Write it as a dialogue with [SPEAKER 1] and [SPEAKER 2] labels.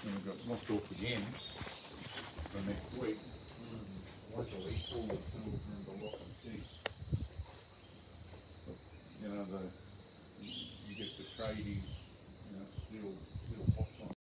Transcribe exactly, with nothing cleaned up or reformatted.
[SPEAKER 1] And we've got knocked off again for next week. Luckily, all the tunnels are under lock and key. But, you know, the, you get the tradies, you know, still, still hot on.